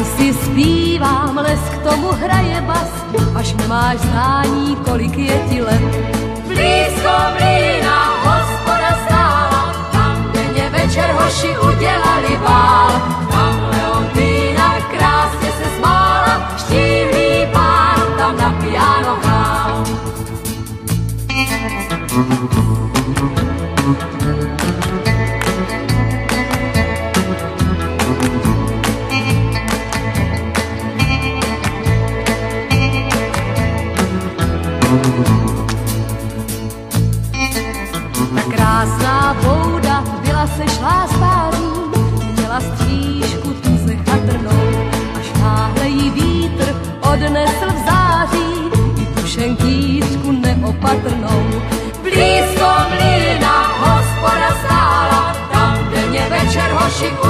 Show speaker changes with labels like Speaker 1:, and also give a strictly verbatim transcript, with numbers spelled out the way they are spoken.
Speaker 1: si zpívám, les k tomu hraje bas, až nemáš znání, kolik je ti let. Blízko mlýna hospoda stála, tam denně večer hoši udělali bál. Tam Leontýna krásně se smála, štíhlý pán tam na piano hrál. Krásná bouda byla sešlá s páří, měla střížku tuze chatrnou, až náhle jí vítr odnesl v září i tu šenkýřku neopatrnou. Blízko mlýna hospoda stála, tam denně večer hoši